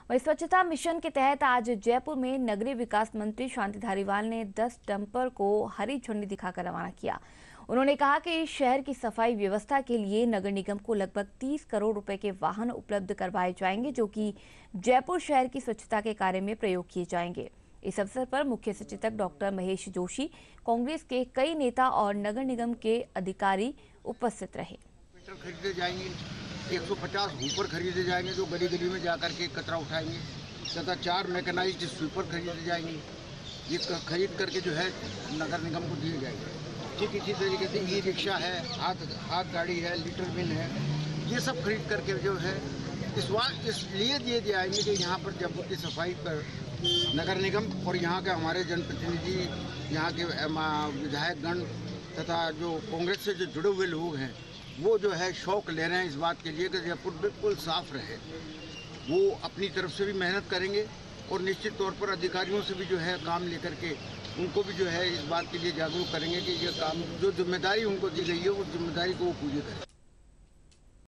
वहीं स्वच्छता मिशन के तहत आज जयपुर में नगरीय विकास मंत्री शांति धारीवाल ने 10 डंपर को हरी झंडी दिखाकर रवाना किया। उन्होंने कहा कि शहर की सफाई व्यवस्था के लिए नगर निगम को लगभग 30 करोड़ रुपए के वाहन उपलब्ध करवाए जाएंगे, जो कि जयपुर शहर की स्वच्छता के कार्य में प्रयोग किए जाएंगे। इस अवसर पर मुख्य सचेतक डॉक्टर महेश जोशी, कांग्रेस के कई नेता और नगर निगम के अधिकारी उपस्थित रहे। खरीदे जाएंगे, 150 हुपर खरीदे जाएंगे जो गली गली में जाकर के कचरा उठाएंगे, तथा 4 मैकेनाइज्ड स्वीपर खरीदे जाएंगे। ये खरीद करके जो है नगर निगम को दिए जाएंगे। ठीक इसी तरीके से ई रिक्शा है, हाथ गाड़ी है, लिटर बिन है, ये सब खरीद करके जो है इसलिए दिए जाएंगे कि यहाँ पर जयपुर की सफाई पर नगर निगम और यहाँ के हमारे जनप्रतिनिधि, यहाँ के विधायकगण तथा जो कांग्रेस से जो जुड़े हुए लोग हैं वो जो है शौक ले रहे हैं इस बात के लिए कि जयपुर बिल्कुल साफ रहे। वो अपनी तरफ से भी मेहनत करेंगे और निश्चित तौर पर अधिकारियों से भी जो है काम लेकर के उनको भी जो है इस बात के लिए जागरूक करेंगे कि ये काम जो जिम्मेदारी उनको दी गई है उस जिम्मेदारी को वो पूरी करें।